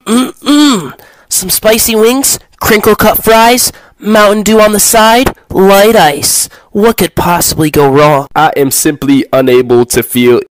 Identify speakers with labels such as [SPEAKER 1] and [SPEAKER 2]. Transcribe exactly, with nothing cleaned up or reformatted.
[SPEAKER 1] Mm-mm. Some spicy wings, crinkle cut fries, Mountain Dew on the side, light ice. What could possibly go wrong?
[SPEAKER 2] I am simply unable to feel